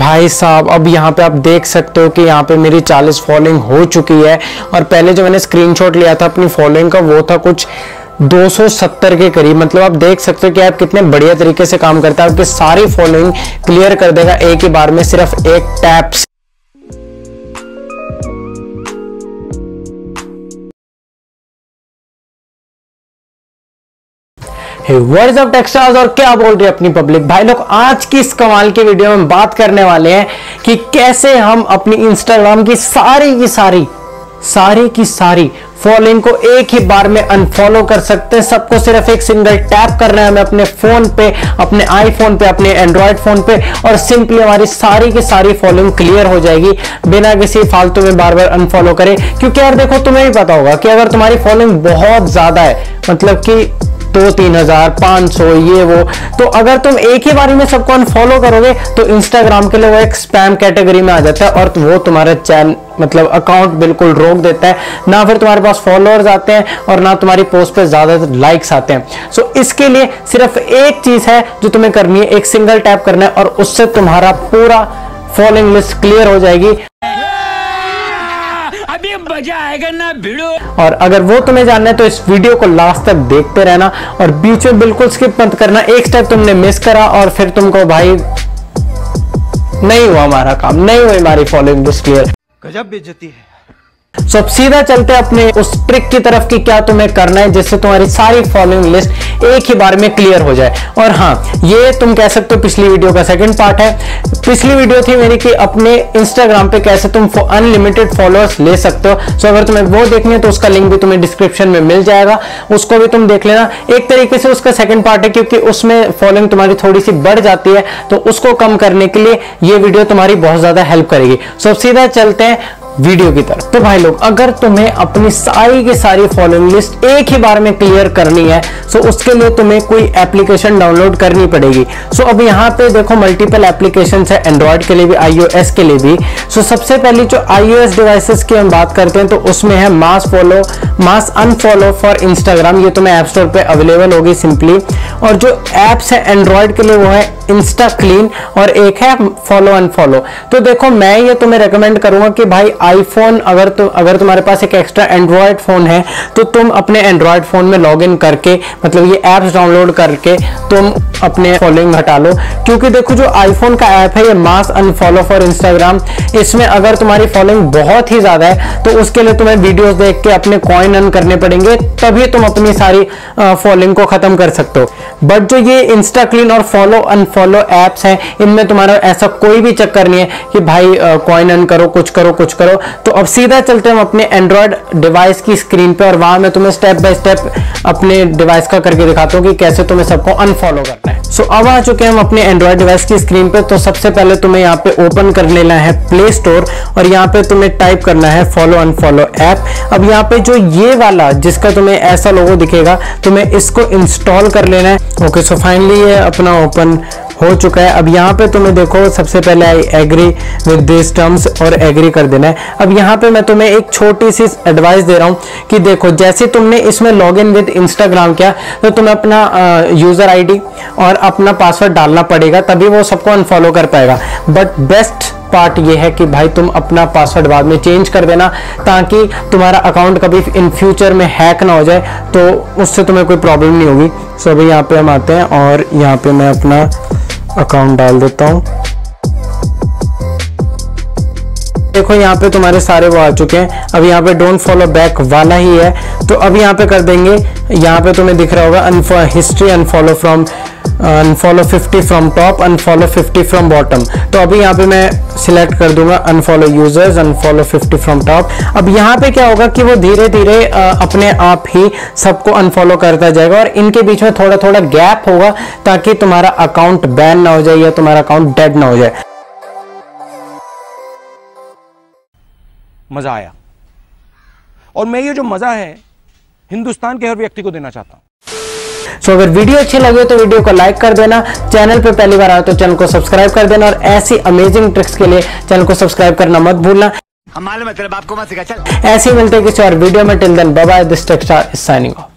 भाई साहब अब यहाँ पे आप देख सकते हो कि यहाँ पे मेरी 40 फॉलोइंग हो चुकी है। और पहले जो मैंने स्क्रीनशॉट लिया था अपनी फॉलोइंग का वो था कुछ 270 के करीब। मतलब आप देख सकते हो कि आप कितने बढ़िया तरीके से काम करता है। आपकी सारी फॉलोइंग क्लियर कर देगा एक ही बार में, सिर्फ एक टैप से। व्हाट्स अप टेक्स्टार्स, और क्या बोल रही है अपनी पब्लिक। भाई लोग आज की इस कमाल की वीडियो में बात करने वाले हैं कि कैसे हम अपनी इंस्टाग्राम की सारी फॉलोइंग को एक ही बार में अनफॉलो कर सकते हैं। सबको सिर्फ एक सिंगल टैप करना है हमें अपने फोन पे, अपने आईफोन पे, अपने एंड्रॉयड फोन पे, और सिंपली हमारी सारी की सारी फॉलोइंग क्लियर हो जाएगी बिना किसी फालतू में बार बार अनफॉलो करे। क्योंकि यार देखो, तुम्हें भी पता होगा कि अगर तुम्हारी फॉलोइंग बहुत ज्यादा है, मतलब कि 2-3 हजार 500 ये वो, तो अगर तुम एक ही बारी में सबको अनफॉलो करोगे तो इंस्टाग्राम के लिए वो एक स्पैम कैटेगरी में आ जाता है और वो तुम्हारा चैनल मतलब अकाउंट बिल्कुल रोक देता है। ना फिर तुम्हारे पास फॉलोअर्स आते हैं और ना तुम्हारी पोस्ट पे ज्यादा लाइक्स आते हैं। सो इसके लिए सिर्फ एक चीज है जो तुम्हें करनी है, एक सिंगल टैप करना है और उससे तुम्हारा पूरा फॉलोइंग लिस्ट क्लियर हो जाएगी। अभी मजा आएगा ना भिड़ो। और अगर वो तुम्हें जानना है तो इस वीडियो को लास्ट तक देखते रहना और बीच में बिल्कुल स्किप मत करना। एक स्टेप तुमने मिस करा और फिर तुमको भाई नहीं हुआ हमारा काम, नहीं हुई हमारी फॉलोइंग लिस्ट क्लियर। गजब बेइज्जती है। सो अब सीधा चलते हैं अपने उस ट्रिक की तरफ कि क्या तुम्हें करना है जिससे तुम्हारी सारी फॉलोइंग लिस्ट एक ही बार में क्लियर हो जाए। और हाँ, ये तुम कह सकते हो पिछली वीडियो का सेकंड पार्ट है। पिछली वीडियो थी मेरी कि अपने इंस्टाग्राम पे कैसे तुम अनलिमिटेड फॉलोअर्स ले सकते हो। सो अगर तुम्हें वो देखनी है तो उसका लिंक भी तुम्हें डिस्क्रिप्शन में मिल जाएगा, उसको भी तुम देख लेना। एक तरीके से उसका सेकंड पार्ट है क्योंकि उसमें फॉलोइंग तुम्हारी थोड़ी सी बढ़ जाती है, तो उसको कम करने के लिए ये वीडियो तुम्हारी बहुत ज्यादा हेल्प करेगी। सो सीधा चलते हैं वीडियो की तरफ। तो भाई लोग, अगर तुम्हें अपनी सारी की सारी फॉलोइंग लिस्ट एक ही बार में क्लियर करनी है सो उसके लिए तुम्हें कोई एप्लीकेशन डाउनलोड करनी पड़ेगी। सो अब यहाँ पे देखो मल्टीपल एप्लीकेशंस है, एंड्रॉयड के लिए भी, iOS के लिए भी। सो सबसे पहली जो iOS डिवाइसेस की हम बात करते हैं तो उसमें है मास अनफॉलो फॉर इंस्टाग्राम। ये तुम्हें ऐप स्टोर पे अवेलेबल होगी सिंपली। और जो एप्स है एंड्रॉयड के लिए वो है इंस्टा क्लीन और एक है फॉलो अनफॉलो। तो देखो, मैं ये तुम्हें रेकमेंड करूंगा कि भाई आईफोन अगर तुम्हारे पास एक एक्स्ट्रा एंड्रॉयड फोन है तो तुम अपने एंड्रॉयड फोन में लॉगिन करके, मतलब ये एप्स डाउनलोड करके तुम अपने फॉलोइंग हटा लो। क्योंकि देखो, जो आईफोन का ऐप है ये मास अनफॉलो फॉर इंस्टाग्राम, इसमें अगर तुम्हारी फॉलोइंग बहुत ही ज्यादा है तो उसके लिए तुम्हें वीडियोस देख के अपने कॉइन अर्न करने पड़ेंगे, तभी तुम अपनी सारी फॉलोइंग को खत्म कर सकते हो। बट जो ये इंस्टा क्लीन और फॉलो अनफॉलो एप्स हैं, इनमें तुम्हारा ऐसा कोई भी चक्कर नहीं है कि भाई कॉइन अर्न करो, कुछ करो। तो अब सीधा चलते हैं अपने एंड्रॉयड डिवाइस की स्क्रीन पे और वहां मैं तुम्हें स्टेप बाय स्टेप अपने डिवाइस का करके दिखाता हूं कि कैसे तुम्हें सबको अनफॉलो करना है। सो अब आ चुके हैं हम अपने एंड्रॉयड डिवाइस की स्क्रीन पे। तो सबसे पहले तुम्हें यहाँ पे ओपन कर लेना है प्ले स्टोर और यहाँ पे तुम्हें टाइप करना है फॉलो अनफॉलो ऐप। अब यहाँ पे जो ये वाला जिसका तुम्हें ऐसा लोगो दिखेगा, तुम्हें इसको इंस्टॉल कर लेना है। ओके, सो फाइनली ये अपना ओपन हो चुका है। अब यहाँ पे तुम्हें देखो, सबसे पहले I agree with this terms और एग्री कर देना है। अब यहाँ पे मैं तुम्हें एक छोटी सी एडवाइस दे रहा हूँ कि देखो, जैसे तुमने इसमें लॉगिन विद इंस्टाग्राम किया तो तुम्हें अपना यूजर आईडी और अपना पासवर्ड डालना पड़ेगा, तभी वो सबको अनफॉलो कर पाएगा। बट बेस्ट पार्ट ये है कि भाई तुम अपना पासवर्ड बाद में चेंज कर देना ताकि तुम्हारा अकाउंट कभी इन फ्यूचर में हैक ना हो जाए, तो उससे तुम्हें कोई प्रॉब्लम नहीं होगी। सो अभी यहाँ पे हम आते हैं और यहाँ पे मैं अपना अकाउंट डाल देता हूँ। देखो, यहाँ पे तुम्हारे सारे वो आ चुके हैं। अब यहाँ पे डोंट फॉलो बैक वाला ही है, तो अब यहाँ पे कर देंगे। यहाँ पे तुम्हें दिख रहा होगा history unfollow 50 from top, unfollow 50 from bottom. तो अभी यहाँ पे मैं सिलेक्ट कर दूंगा unfollow users, unfollow 50 from top. अब यहाँ पे क्या होगा कि वो धीरे धीरे अपने आप ही सबको अनफॉलो करता जाएगा और इनके बीच में थोड़ा थोड़ा गैप होगा ताकि तुम्हारा अकाउंट बैन ना हो जाए या तुम्हारा अकाउंट डेड ना हो जाए। मजा आया, और मैं ये जो मजा है हिंदुस्तान के हर व्यक्ति को देना चाहता हूं। सो अगर वीडियो अच्छी लगे तो वीडियो को लाइक कर देना, चैनल पे पहली बार आए तो चैनल को सब्सक्राइब कर देना और ऐसी अमेजिंग ट्रिक्स के लिए चैनल को सब्सक्राइब करना मत भूलना। हमारे मतलब आपको मत सिखा, चल ऐसे ही मिलते हैं किसी और वीडियो में। Till then bye bye, this Textar is signing of.